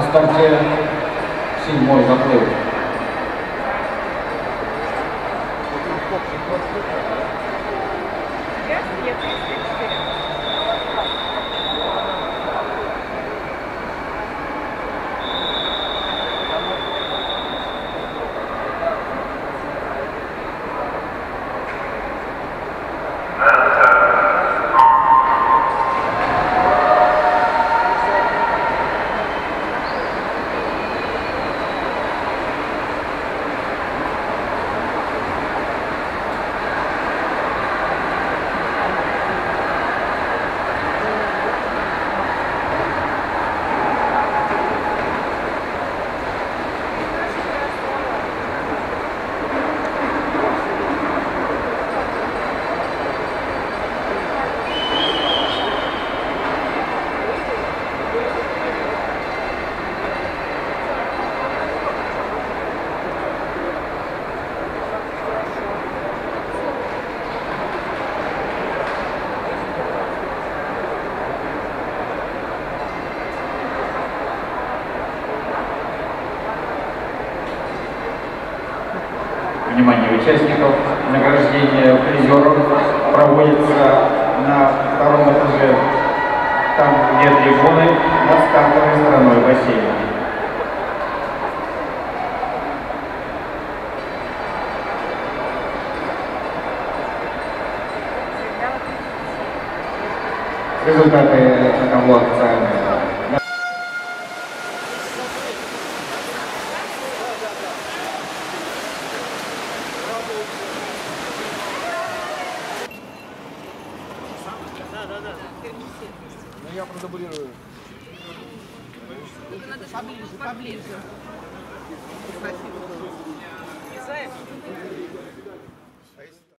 старте 7-й заплыв. Внимание участников, награждение призеров проводится на втором этаже, там где трибуны, над стартовой стороной бассейна. Результаты того официальные. Ну я продублирую. Надо поближе.